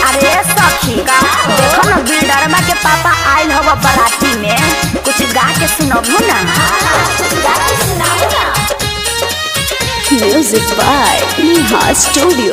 अरे सखी देखो ना बिल्डरवा के पापा आइल हवा बराती में, कुछ गा के सुनाबू ना। Music by Neha Studio.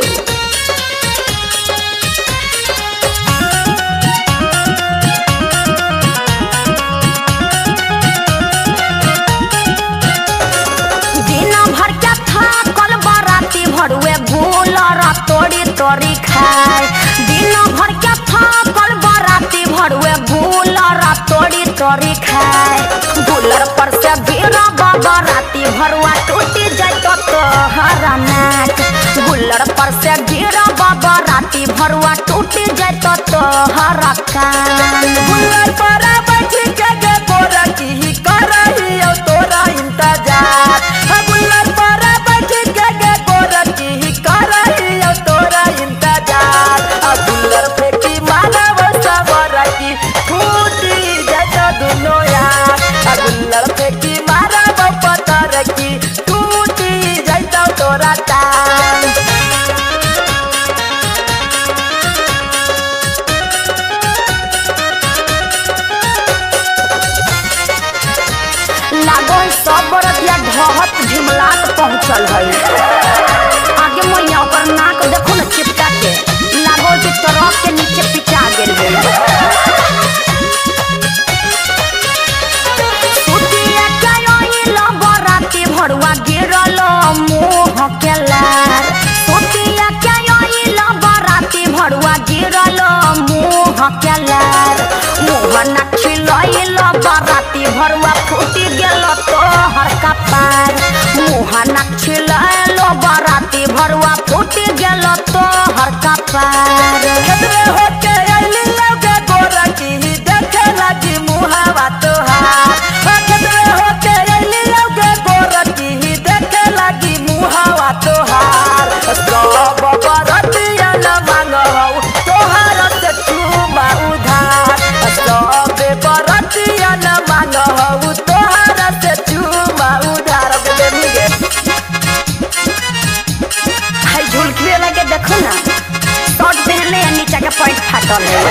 भरुए भूलर तोड़ी तोड़ी खाए, दिन भर के थकल बराती भरुए भूलर तोड़ी तोड़ी खाए। भूलर पर से गिरा बराती भरुआ टूटी जातो तोहरा नाक, भूलर पर से गिरा बराती भरुआ टूटी जातो तोहरा कान। भूलर पर बैठ के गे गोरा की करही तोरा इंतजार, भूलर पर बैठ के गे गोरा की करही तोरा इंतजार। भूलर फेंकी मानव सवर की फूटी जाता दुनो यार, भूलर फेंकी मानव पतर की टूटी जाता तोरा टांग। लागो सब बरतिया ढहत झुमलात पहुँचल है। आगे मैया ओकर नाक देखो न चिपका के, लागो कि ट्रक के नीचे पिचा गेल है। सुतिया के आइल बराती भरुआ गिरल मुँह के लार, सुतिया के आइल बराती भरुआ गिरल मुँह के लार। मुँह न छिलैल बराती भरुआ फूटी गेल तोहर कपार, मुँह न छिलैल बराती भरुआ फूटी गेल तोहर कपार। खेतरे होके अइली लगे गोरा की देखे लगी मुहावा तोहार, खेतरे होके अइली लगे गोरा की देखे लगी मुहावा तोहार। सब बरतिया न मांगहु तोहार से चूमा उधार, सब बरतिया न मांगहु तोहार से चूमा उधार। हाय झुलकिए लगे देखो ना, शर्ट पहनले या नीचा के पैंट फाटल है।